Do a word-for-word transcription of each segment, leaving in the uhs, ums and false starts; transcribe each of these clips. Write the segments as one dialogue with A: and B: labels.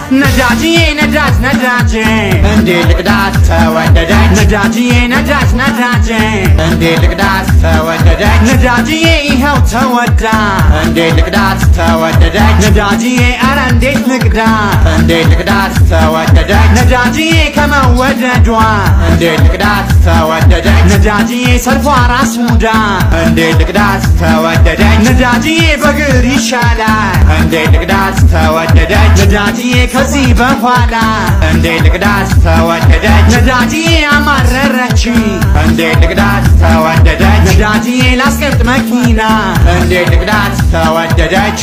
A: ነዳጅዬ ነዳጅ ነዳጅ እንዴ ልቅዳት ተወደደች ነዳጅዬ ነዳጅ ነዳጅ እንዴ ልቅዳት ተወደደች ነዳጅዬ ይኸው ተወዳ እንዴ ልቅዳት ተወደደች ነዳጅዬ ኧረ እንዴት ልቅዳ እንዴ ልቅዳት ተወደደች ነዳጅዬ ከመወደዷ እንዴ ልቅዳት ተወደደች ነዳጅዬ ሰልፏ ራስ ሙዳ እንዴ ልቅዳት ተወደደች ነዳጅዬ በግር ይሻላል እንዴ ልቅዳት ተወደደች ነዳጅዬ ከዚህ በኋላ እንዴ ልቅዳት ተወደደች ነዳጅዬ አማረረች እንዴ ልቅዳት ተወደደች ነዳጅዬ ላስቀምጥ መኪና እንዴ ልቅዳት ተወደደች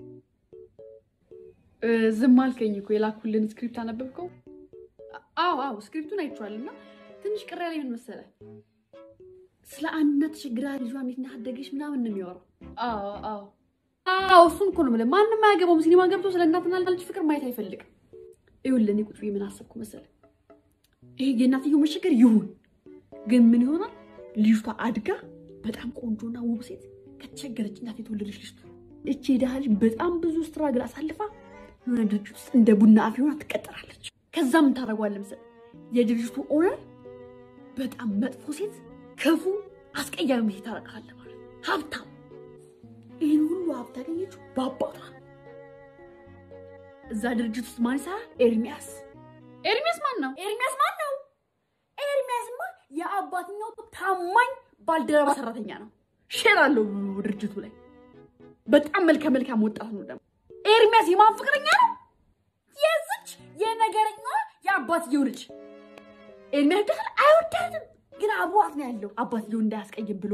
B: ዝም አልከኝ እኮ የላኩልን ስክሪፕት አነበብከው? አዎ አዎ ስክሪፕቱን አይቻለና ትንሽ ቅር ያለኝ ምን መሰለ ስለ አንነት ችግራ ልጇ እንዴት እንዳደገች ምናምን ነው የሚያወራው። አዎ አዎ አዎ እሱን እኮ ነው ማለት ማንንም አያገባውም ሲኒማ ገብቶ ስለ እናትና ልጅ ፍቅር ማየት አይፈልግም። ይኸውልህ እኔ ቁጭ ብዬ ምን አሰብኩ መሰለ ይሄ የእናትየው መሸገር ይሁን ግን ምን ይሆናል ልጅቷ አድጋ በጣም ቆንጆና ውብ ሴት ከተቸገረች እናት የተወለደች ልጅ እቺ ዳህል በጣም ብዙ ስትራግል አሳልፋ የሆነ ድርጅት ውስጥ እንደ ቡና አፍ ሆና ትቀጠራለች። ከዛም ታረጋዋለህ መሰለ የድርጅቱ ኦነር በጣም መጥፎ ሴት ክፉ አስቀያሚ ሴት ታረጋለህ ማለት ሀብታም ይሄን ሁሉ ሀብት ያገኘችው በአባቷ እዛ ድርጅት ውስጥ ማን ይሰራል? ኤርሚያስ ኤርሚያስ ማን ነው? ኤርሚያስ ማን ነው? ኤርሚያስማ የአባትኛው ታማኝ ባልደረባ ሰራተኛ ነው። ሼር አለው ድርጅቱ ላይ በጣም መልከ መልካም ወጣት ነው ደግሞ ኤርሚያስ የማን ፍቅረኛ ነው? የዝች የነገረኛ የአባትየው ልጅ ኤርሚያስ ደህል አይወዳትም ግን አብሯት ነው ያለው አባትየው እንዳያስቀይም ብሎ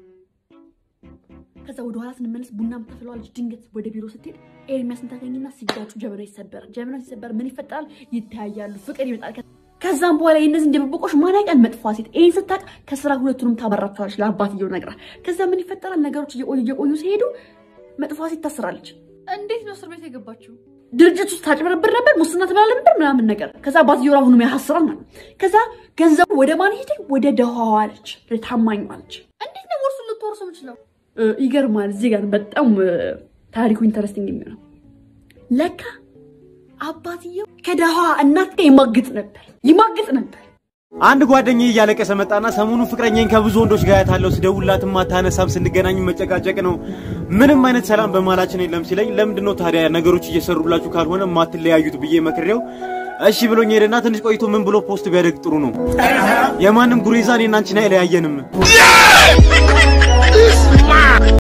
B: ከዛ ወደ ኋላ ስንመለስ ቡናም ተፈለዋለች ድንገት ወደ ቢሮ ስትሄድ ኤርሚያስን ታገኝና ሲጋጩ ጀበና ይሰበራል ጀበና ሲሰበር ምን ይፈጠራል ይታያሉ ፍቅር ይመጣል ከዛም በኋላ እነዚህ እንደበበቆሽ ማን ያውቃል መጥፎ ሴት ኤን ስታቅ ከስራ ሁለቱንም ታበራታለች ለአባትየው ነግራ ከዛ ምን ይፈጠራል ነገሮች እየቆዩ እየቆዩ ሲሄዱ መጥፎ ሴት ታስራለች። እንዴት ነው እስር ቤት የገባችው? ድርጅት ውስጥ ታጭበረብር ነበር ሙስና ተባለ ነበር ምናምን ነገር ከዛ አባትየው አሁንም ያሐስራል ማለት ከዛ ገንዘቡ ወደ ማን ሄደ? ወደ ደሃዋ አለች ለታማኝ አለች። እንዴት ነው ወርሱ ልትወርሱ ምችለው? ይገርማል እዚህ ጋር በጣም ታሪኩ ኢንተረስቲንግ የሚሆነው ለካ አባትየው ከደሃዋ እናት ጋር ይማግጥ ነበር ይማግጥ ነበር።
C: አንድ ጓደኛዬ እያለቀሰ መጣና ሰሞኑን ፍቅረኛዬን ከብዙ ወንዶች ጋር ያታለው ሲደውላትም ማታነሳም ስንገናኝ መጨቃጨቅ ነው ምንም አይነት ሰላም በማላችን የለም ሲለኝ ለምንድነው ታዲያ ነገሮች እየሰሩላችሁ ካልሆነ ማትለያዩት ብዬ መክሬው እሺ ብሎኝ ሄደና ትንሽ ቆይቶ ምን ብሎ ፖስት ቢያደርግ ጥሩ ነው የማንም ጉሪዛ እኔና አንቺን አይለያየንም